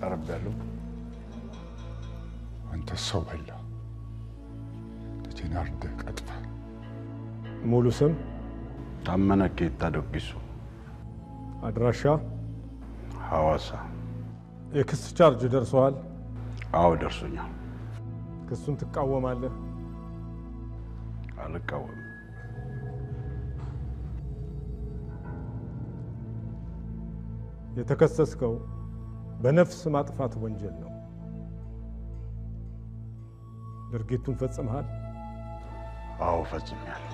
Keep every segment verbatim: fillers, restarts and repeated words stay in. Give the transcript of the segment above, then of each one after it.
ቀርብ ያለው አንተ ሰው በላ ልጄን አርደህ ቀጥፋ ሙሉ ስም ታመነ ጌታ ዶጊሱ አድራሻ ሐዋሳ የክስ ቻርጅ ደርሷል አዎ ደርሶኛል ክሱን ትቃወማለህ አልቃወም የተከሰስከው በነፍስ ማጥፋት ወንጀል ነው ድርጊቱን ፈጽመሃል አዎ ፈጽሜያለሁ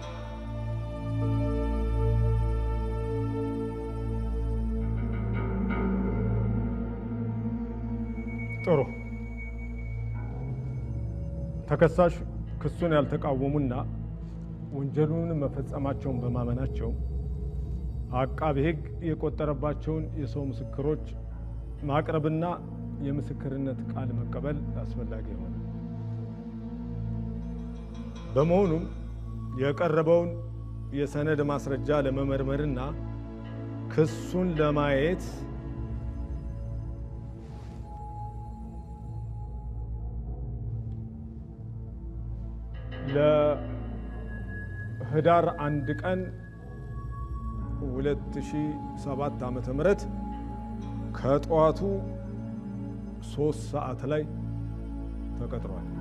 ጥሩ ተከሳሽ ክሱን ያልተቃወሙና ወንጀሉን መፈጸማቸውን በማመናቸው አቃቤ ሕግ የቆጠረባቸውን የሰው ምስክሮች ማቅረብና የምስክርነት ቃል መቀበል አስፈላጊ ሆነ በመሆኑም የቀረበውን የሰነድ ማስረጃ ለመመርመርና ክሱን ለማየት ለህዳር አንድ ቀን ሁለት ሺህ ሰባት ዓመተ ምህረት ከጧቱ ሶስት ሰዓት ላይ ተቀጥሯል